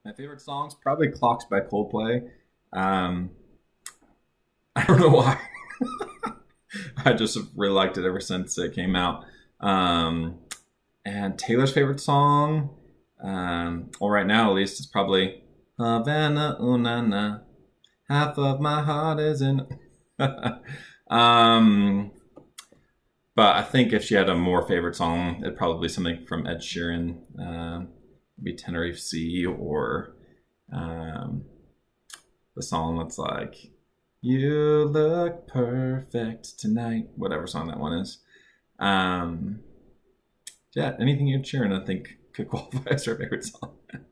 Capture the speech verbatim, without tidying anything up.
My favorite songs probably "Clocks" by Coldplay. Um, I don't know why. I just really liked it ever since it came out. Um, and Taylor's favorite song, um, well, right now at least, is probably Havana Unana. Half of my heart is in. um, but I think if she had a more favorite song, it'd probably be something from Ed Sheeran, uh, be Tenerife Sea, or um, the song that's like "You Look Perfect Tonight," whatever song that one is. Um, yeah, anything Ed Sheeran, I think could qualify as her favorite song.